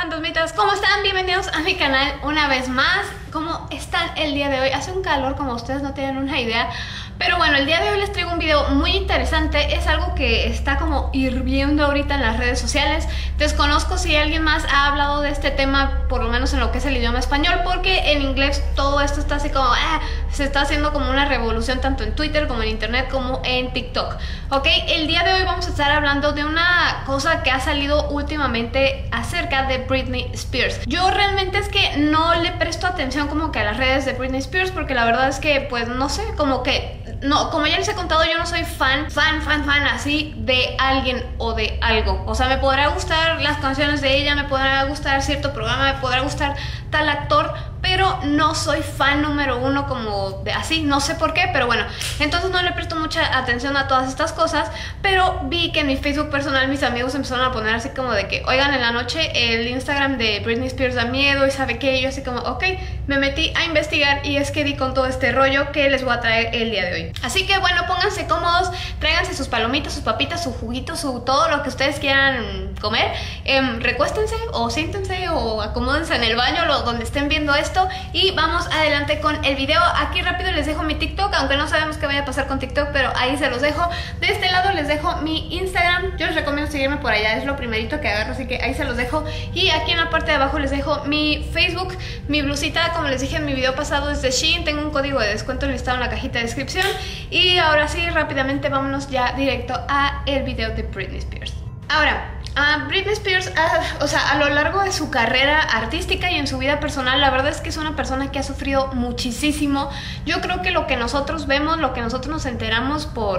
fantasmitas, ¿cómo están? Bienvenidos a mi canal una vez más. ¿Cómo están el día de hoy? Hace un calor como ustedes no tienen una idea. Pero bueno, el día de hoy les traigo un video muy interesante. Es algo que está como hirviendo ahorita en las redes sociales. Desconozco si alguien más ha hablado de este tema, por lo menos en lo que es el idioma español, porque en inglés todo esto está así como se está haciendo como una revolución tanto en Twitter como en internet como en TikTok. Ok, el día de hoy vamos a estar hablando de una cosa que ha salido últimamente acerca de Britney Spears. Yo realmente es que no le presto atención como que a las redes de Britney Spears, porque la verdad es que pues no sé, como que no, como ya les he contado, yo no soy fan así de alguien o de algo. O sea, me podrá gustar las canciones de ella, me podrá gustar cierto programa, me podrá gustar tal actor, pero no soy fan número uno como de así, no sé por qué, pero bueno, entonces no le presto mucha atención a todas estas cosas. Pero vi que en mi Facebook personal mis amigos empezaron a poner así como de que, oigan, en la noche el Instagram de Britney Spears da miedo y sabe qué, y yo así como, ok, me metí a investigar y es que di con todo este rollo que les voy a traer el día de hoy. Así que bueno, pónganse cómodos, tráiganse sus palomitas, sus papitas, su juguito, todo lo que ustedes quieran comer, recuéstense o siéntense o acomódense en el baño donde estén viendo esto y vamos adelante con el video. Aquí rápido les dejo mi TikTok, aunque no sabemos qué vaya a pasar con TikTok, pero ahí se los dejo. De este lado les dejo mi Instagram, yo les recomiendo seguirme por allá, es lo primerito que agarro, así que ahí se los dejo. Y aquí en la parte de abajo les dejo mi Facebook, mi blusita, como les dije en mi video pasado, es de Shein, tengo un código de descuento listado en la cajita de descripción. Y ahora sí, rápidamente vámonos ya directo a el video de Britney Spears. Ahora, Britney Spears, o sea, a lo largo de su carrera artística y en su vida personal, la verdad es que es una persona que ha sufrido muchísimo. Yo creo que lo que nosotros vemos, lo que nosotros nos enteramos por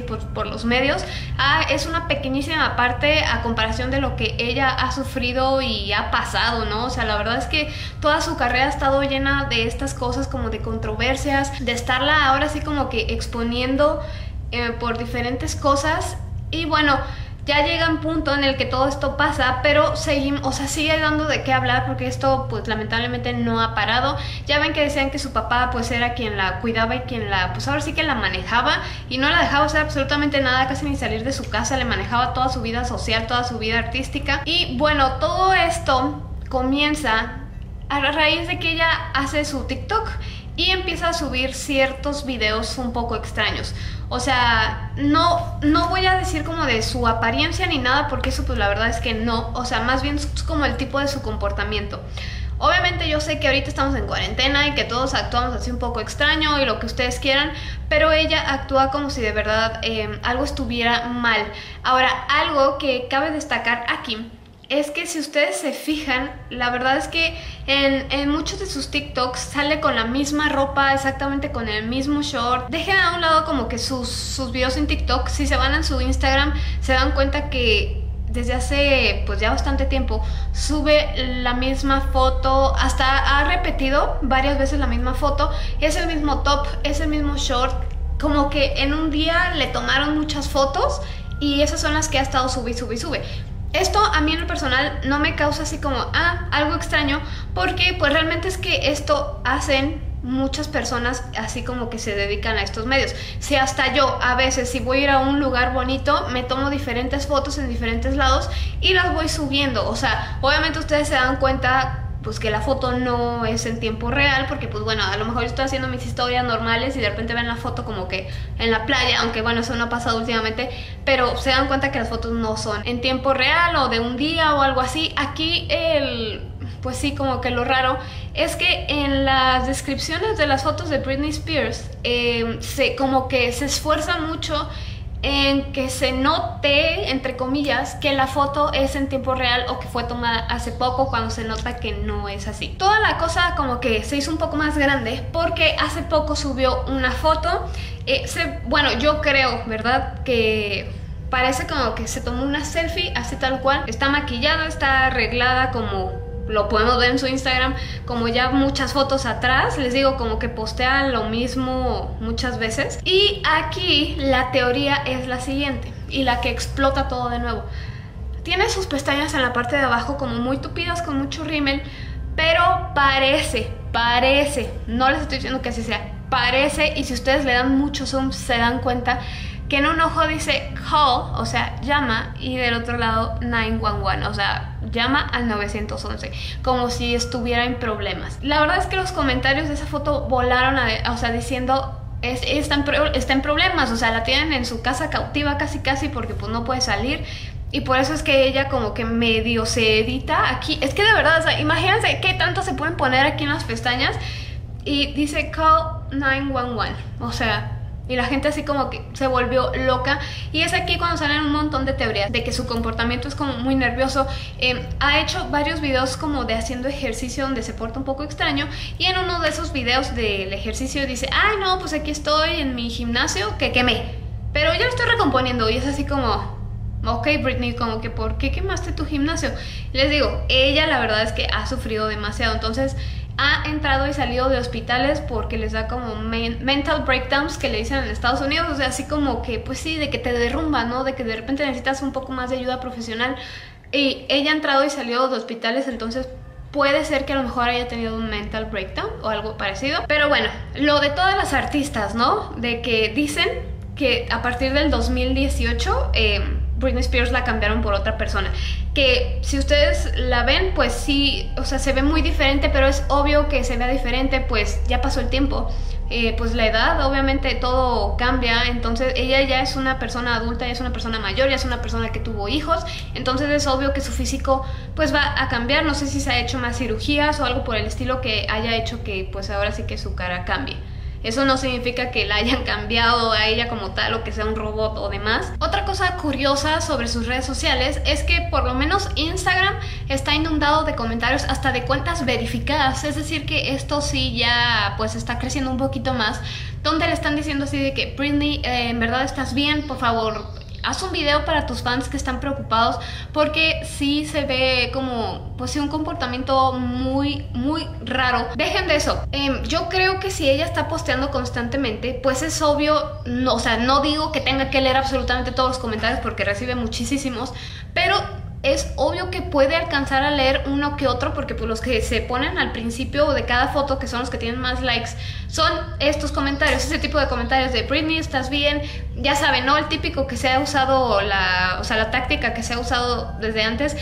los medios, es una pequeñísima parte a comparación de lo que ella ha sufrido y ha pasado, ¿no? O sea, la verdad es que toda su carrera ha estado llena de estas cosas, como de controversias, de estarla ahora sí como que exponiendo por diferentes cosas. Y bueno, ya llega un punto en el que todo esto pasa, pero sigue dando de qué hablar, porque esto pues lamentablemente no ha parado. Ya ven que decían que su papá pues era quien la cuidaba y quien pues ahora sí que la manejaba, y no la dejaba hacer absolutamente nada, casi ni salir de su casa, le manejaba toda su vida social, toda su vida artística. Y bueno, todo esto comienza a raíz de que ella hace su TikTok y empieza a subir ciertos videos un poco extraños. O sea, no voy a decir como de su apariencia ni nada, porque eso pues la verdad es que no. O sea, más bien es como el tipo de su comportamiento. Obviamente yo sé que ahorita estamos en cuarentena y que todos actuamos así un poco extraño y lo que ustedes quieran, pero ella actúa como si de verdad algo estuviera mal. Ahora, algo que cabe destacar aquí es que si ustedes se fijan, la verdad es que en muchos de sus TikToks sale con la misma ropa, exactamente con el mismo short. Dejen a un lado como que sus videos en TikTok. Si se van a su Instagram se dan cuenta que desde hace pues ya bastante tiempo sube la misma foto, hasta ha repetido varias veces la misma foto, es el mismo top, es el mismo short, como que en un día le tomaron muchas fotos y esas son las que ha estado sube. Esto a mí en lo personal no me causa así como, algo extraño, porque pues realmente es que esto hacen muchas personas así como que se dedican a estos medios. Si hasta yo a veces si voy a ir a un lugar bonito me tomo diferentes fotos en diferentes lados y las voy subiendo. O sea, obviamente ustedes se dan cuenta pues que la foto no es en tiempo real, porque pues bueno, a lo mejor yo estoy haciendo mis historias normales y de repente ven la foto como que en la playa, aunque bueno, eso no ha pasado últimamente, pero se dan cuenta que las fotos no son en tiempo real o de un día o algo así. Aquí pues sí, como que lo raro es que en las descripciones de las fotos de Britney Spears como que se esfuerza mucho en que se note, entre comillas, que la foto es en tiempo real o que fue tomada hace poco, cuando se nota que no es así. Toda la cosa como que se hizo un poco más grande porque hace poco subió una foto, bueno, yo creo, ¿verdad?, que parece como que se tomó una selfie así tal cual. Está maquillada, está arreglada como lo podemos ver en su Instagram, como ya muchas fotos atrás. Les digo, como que postea lo mismo muchas veces. Y aquí la teoría es la siguiente, y la que explota todo de nuevo. Tiene sus pestañas en la parte de abajo como muy tupidas, con mucho rímel, pero parece, no les estoy diciendo que así sea, parece, y si ustedes le dan mucho zoom se dan cuenta que en un ojo dice call, o sea, llama, y del otro lado 911, o sea, llama al 911, como si estuviera en problemas. La verdad es que los comentarios de esa foto volaron, o sea, diciendo... está en problemas, o sea, la tienen en su casa cautiva casi porque pues no puede salir, y por eso es que ella como que medio se edita aquí. Es que de verdad, o sea, imagínense qué tanto se pueden poner aquí en las pestañas, y dice call 911, o sea, y la gente así como que se volvió loca. Y es aquí cuando salen un montón de teorías de que su comportamiento es como muy nervioso. Ha hecho varios videos como de haciendo ejercicio donde se porta un poco extraño, y en uno de esos videos del ejercicio dice, ay no, pues aquí estoy en mi gimnasio que quemé, pero ya lo estoy recomponiendo. Y es así como, ok Britney, como que ¿por qué quemaste tu gimnasio? Les digo, ella la verdad es que ha sufrido demasiado, entonces ha entrado y salido de hospitales porque les da como mental breakdowns, que le dicen en Estados Unidos, o sea, así como que, pues sí, de que te derrumba, ¿no? De que de repente necesitas un poco más de ayuda profesional. Y ella ha entrado y salido de hospitales, entonces puede ser que a lo mejor haya tenido un mental breakdown o algo parecido. Pero bueno, lo de todas las artistas, ¿no? De que dicen que a partir del 2018... Britney Spears la cambiaron por otra persona, que si ustedes la ven, pues sí, o sea, se ve muy diferente, pero es obvio que se vea diferente, pues ya pasó el tiempo, pues la edad, obviamente todo cambia, entonces ella ya es una persona adulta, ya es una persona mayor, ya es una persona que tuvo hijos, entonces es obvio que su físico pues va a cambiar. No sé si se ha hecho más cirugías o algo por el estilo que haya hecho que pues ahora sí que su cara cambie. Eso no significa que la hayan cambiado a ella como tal o que sea un robot o demás. Otra cosa curiosa sobre sus redes sociales es que por lo menos Instagram está inundado de comentarios hasta de cuentas verificadas. Es decir que esto sí ya pues está creciendo un poquito más, donde le están diciendo así de que Britney, en verdad estás bien, por favor haz un video para tus fans que están preocupados, porque sí se ve como, pues sí, un comportamiento muy raro. Dejen de eso. Yo creo que si ella está posteando constantemente, pues es obvio, no, o sea, no digo que tenga que leer absolutamente todos los comentarios porque recibe muchísimos, pero es obvio que puede alcanzar a leer uno que otro, porque pues los que se ponen al principio de cada foto, que son los que tienen más likes, son estos comentarios, ese tipo de comentarios de Britney, ¿estás bien? Ya saben, ¿no? El típico que se ha usado, la táctica que se ha usado desde antes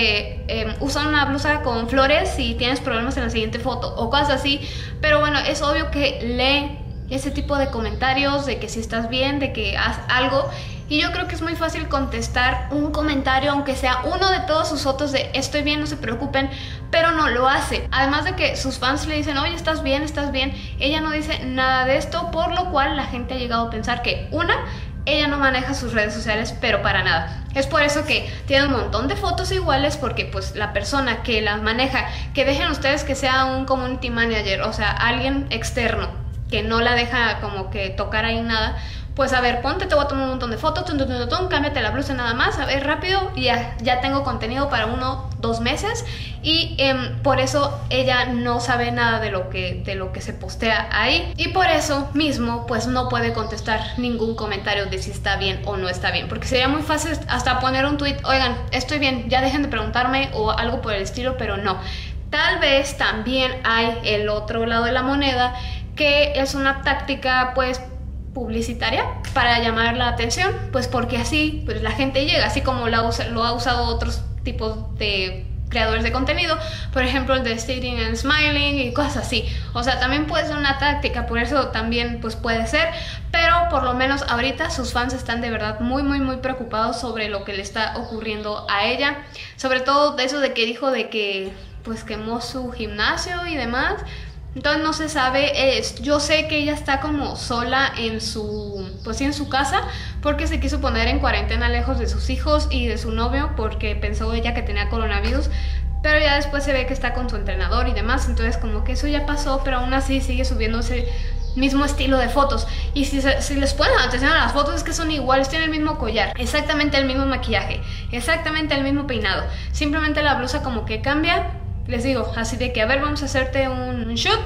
de usar una blusa con flores y tienes problemas en la siguiente foto, o cosas así. Pero bueno, es obvio que lee ese tipo de comentarios de que si estás bien, de que haz algo. Y yo creo que es muy fácil contestar un comentario, aunque sea uno de todas sus fotos de estoy bien, no se preocupen, pero no lo hace. Además de que sus fans le dicen, oye, estás bien, ella no dice nada de esto, por lo cual la gente ha llegado a pensar que ella no maneja sus redes sociales, pero para nada. Es por eso que tiene un montón de fotos iguales, porque pues la persona que las maneja, que dejen ustedes que sea un community manager, o sea, alguien externo, que no la deja como que tocar ahí nada, pues a ver, ponte, te voy a tomar un montón de fotos, cámbiate la blusa nada más, a ver, rápido, y ya tengo contenido para 1-2 meses. Y por eso ella no sabe nada de lo que se postea ahí, y por eso mismo pues no puede contestar ningún comentario de si está bien o no está bien, porque sería muy fácil hasta poner un tweet, oigan, estoy bien, ya dejen de preguntarme, o algo por el estilo, pero no. Tal vez también hay el otro lado de la moneda, que es una táctica pues publicitaria para llamar la atención, pues porque así pues la gente llega, así como lo ha usado otros tipos de creadores de contenido, por ejemplo el de Stating and Smiling y cosas así. O sea, también puede ser una táctica, por eso también pues puede ser, pero por lo menos ahorita sus fans están de verdad muy preocupados sobre lo que le está ocurriendo a ella, sobre todo de eso de que dijo de que pues quemó su gimnasio y demás. Entonces no se sabe, yo sé que ella está como sola en su casa, porque se quiso poner en cuarentena lejos de sus hijos y de su novio, porque pensó ella que tenía coronavirus, pero ya después se ve que está con su entrenador y demás, entonces como que eso ya pasó, pero aún así sigue subiendo ese mismo estilo de fotos. Y si les ponen atención a las fotos, es que son iguales, tienen el mismo collar, exactamente el mismo maquillaje, exactamente el mismo peinado, simplemente la blusa como que cambia. Les digo, así de que, a ver, vamos a hacerte un shoot,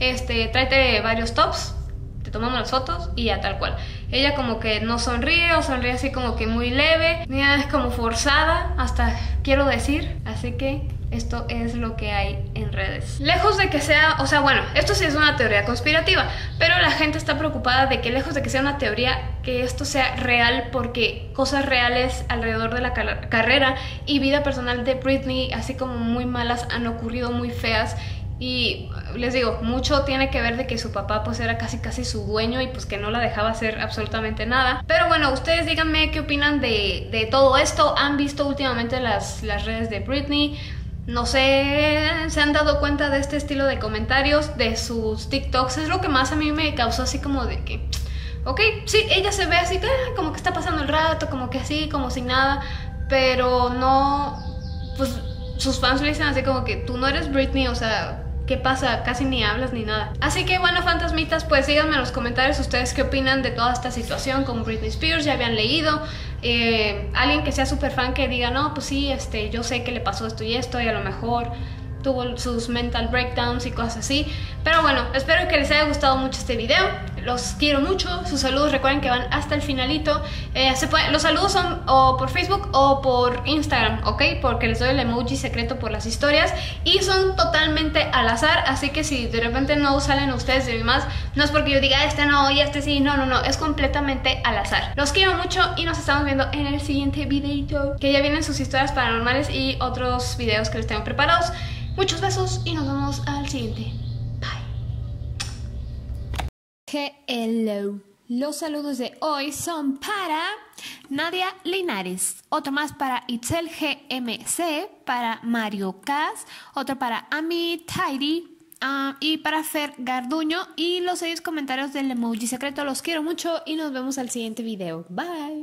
tráete varios tops, te tomamos las fotos y ya tal cual. Ella como que no sonríe, o sonríe así como que muy leve, es como forzada, hasta quiero decir, así que esto es lo que hay en redes. Lejos de que sea, o sea, bueno, esto sí es una teoría conspirativa, pero la gente está preocupada de que lejos de que sea una teoría que esto sea real, porque cosas reales alrededor de la carrera y vida personal de Britney, así como muy malas, han ocurrido, muy feas. Y les digo, mucho tiene que ver de que su papá pues era casi su dueño y pues que no la dejaba hacer absolutamente nada. Pero bueno, ustedes díganme qué opinan de todo esto. ¿Han visto últimamente las redes de Britney? No sé, ¿se han dado cuenta de este estilo de comentarios de sus TikToks? Es lo que más a mí me causó así como de que, ok, sí, ella se ve así, como que está pasando el rato, como que así, como sin nada, pero no, pues sus fans le dicen así como que tú no eres Britney, o sea, ¿qué pasa? Casi ni hablas ni nada. Así que bueno, fantasmitas, pues díganme en los comentarios ustedes qué opinan de toda esta situación con Britney Spears. Ya habían leído, alguien que sea súper fan que diga, no, pues sí, yo sé que le pasó esto y a lo mejor tuvo sus mental breakdowns y cosas así. Pero bueno, espero que les haya gustado mucho este video. Los quiero mucho. Sus saludos recuerden que van hasta el finalito. Los saludos son o por Facebook o por Instagram, ¿ok? Porque les doy el emoji secreto por las historias y son totalmente al azar. Así que si de repente no salen ustedes de mi más, no es porque yo diga este no y este sí. No, es completamente al azar. Los quiero mucho y nos estamos viendo en el siguiente videito, que ya vienen sus historias paranormales y otros videos que les tengo preparados. Muchos besos y nos vemos al siguiente. Hello. Los saludos de hoy son para Nadia Linares, otro más para Itzel GMC, para Mario Cas, otro para Ami Tidy y para Fer Garduño, y los 6 comentarios del emoji secreto. Los quiero mucho y nos vemos al siguiente video. Bye.